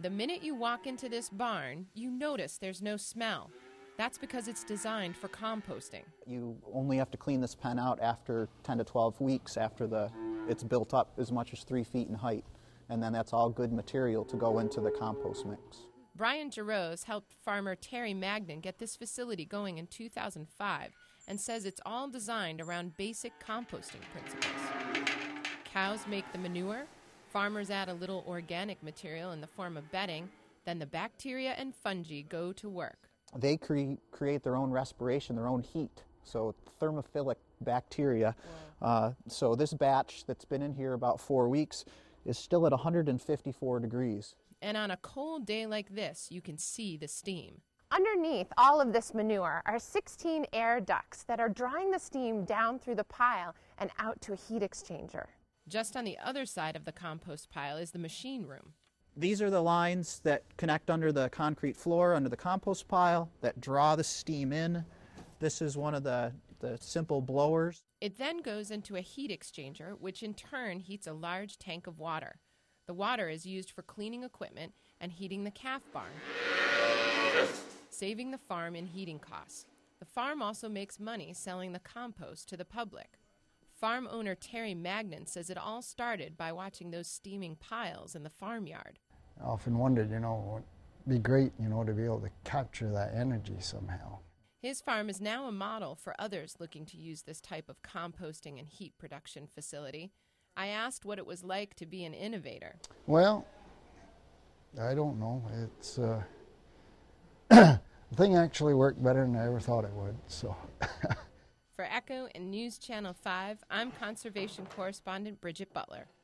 The minute you walk into this barn, you notice there's no smell. That's because it's designed for composting. You only have to clean this pen out after 10 to 12 weeks after it's built up as much as 3 feet in height. And then that's all good material to go into the compost mix. Brian Giroux helped farmer Terry Magnan get this facility going in 2005 and says it's all designed around basic composting principles. Cows make the manure, farmers add a little organic material in the form of bedding, then the bacteria and fungi go to work. They create their own respiration, their own heat, so thermophilic bacteria. So this batch that's been in here about 4 weeks is still at 154 degrees. And on a cold day like this, you can see the steam. Underneath all of this manure are 16 air ducts that are drawing the steam down through the pile and out to a heat exchanger. Just on the other side of the compost pile is the machine room. These are the lines that connect under the concrete floor, under the compost pile, that draw the steam in. This is one of the simple blowers. It then goes into a heat exchanger, which in turn heats a large tank of water. The water is used for cleaning equipment and heating the calf barn, saving the farm in heating costs. The farm also makes money selling the compost to the public. Farm owner Terry Magnan says it all started by watching those steaming piles in the farmyard. I often wondered, it'd be great, to be able to capture that energy somehow. His farm is now a model for others looking to use this type of composting and heat production facility. I asked what it was like to be an innovator. Well, I don't know. It's the thing actually worked better than I ever thought it would. So. For Echo and News Channel 5, I'm conservation correspondent Bridget Butler.